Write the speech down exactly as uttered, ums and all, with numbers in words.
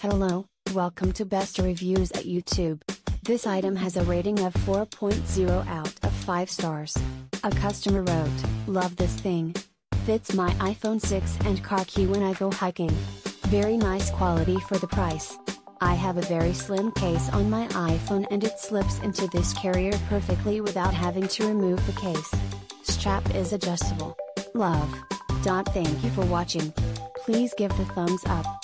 Hello, welcome to Best Reviews at YouTube. This item has a rating of four point zero out of five stars. A customer wrote, "Love this thing. Fits my iPhone six and car key when I go hiking. Very nice quality for the price. I have a very slim case on my iPhone and it slips into this carrier perfectly without having to remove the case. Strap is adjustable. Love. Thank you for watching. Please give the thumbs up.